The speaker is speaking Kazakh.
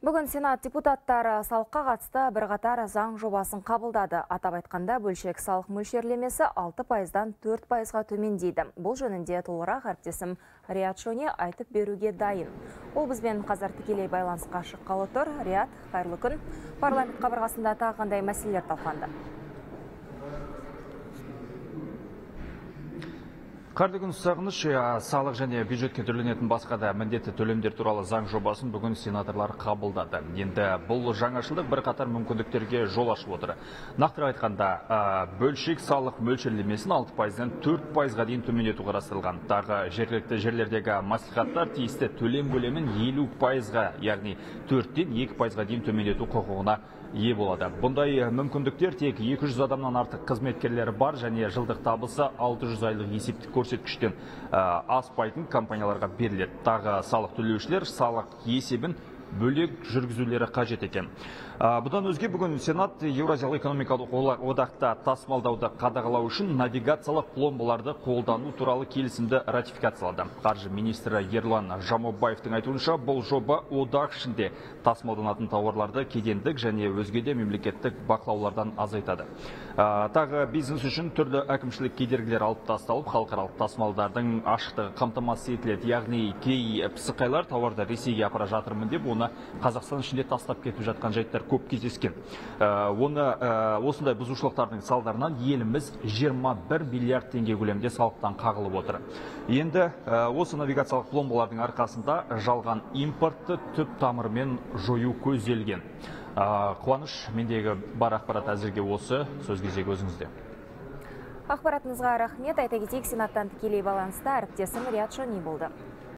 Бүгін Сенат депутаттары салыққа қатысты бірқатар заң жобасын қабылдады. Атап айтқанда бөлшек салық мөлшерлемесі 6%-дан 4%-ға төмендейді. Бұл жөнінде толығырақ әріптесім Риат Шони айтып беруге дайын. Ол бізбен қазір тікелей байланысқа шыққалы тұр. Риат, қайырлы күн. Парламент қабырғасында тағы қандай мәселелер талқыланды? Қайырлы күн, Сағыныш. Салық және бюджетке төленетін басқа да міндетті төлемдер туралы заң жобасын бүгін сенаторлар қабылдады. Енді бұл жаңашылдық бірқатар мүмкіндіктерге жол ашып отыр. Нақтырақ айтқанда, бөлшек салық мөлшерлемесін 6%-дан 4%-ға дейін төмендету қарастырылған. Тағы жергілікті жерлердегі мәслихаттар тиісті төлем көлемін 50%-ға, яғни 4-тен 2%-ға дейін төмендету құқығына ие болады. Бұндай мүмкіндіктер тек 200 адамнан артық қызметкерлері бар және жылдық табысы 600 айлық есептік көрсеткіштен аспайтын компанияларға беріледі. Тағы салық төлеушілер салық есебін бөлек жүргізулері қажет екен. Бұдан өзге бүгін Сенат Еуразиялық экономикалық одақта тасымалдауды қадағалау үшін навигациялық пломбаларды қолдану туралы келісімді ратификациялады. Қаржы министрі Ерлан Жамаубаевтың айтуынша, бұл жоба одақ ішінде тасымалданатын тауарларды кедендік және өзге де мемлекеттік бақылаулардан азайтады. Тағы бизнес үшін түрлі әкімшілік кедергілер алып тасталып, халықаралық тасымалдардың ашықтығы қамтамасыз етіледі. Яғни кей пысықайлар тауарды Ресейге апара жатырмын деп, оны Қазақстан ішінде тастап кетіп жатқан жайттар көп кездескен. Осындай бұзушылықтардың салдарынан еліміз 21 миллиард теңге көлемде салықтан қағылып отыр. Енді осы навигациялық пломбалардың арқасында жалған импортты түп тамырымен жою көзделген. Қуаныш, мендегі бар ақпарат әзірге осы. Сөз кезегі өзіңізде. Ақпаратыңызға рахмет. Айта кетейік, Сенаттан тікелей байланыста әріптесім Риат Шони болды.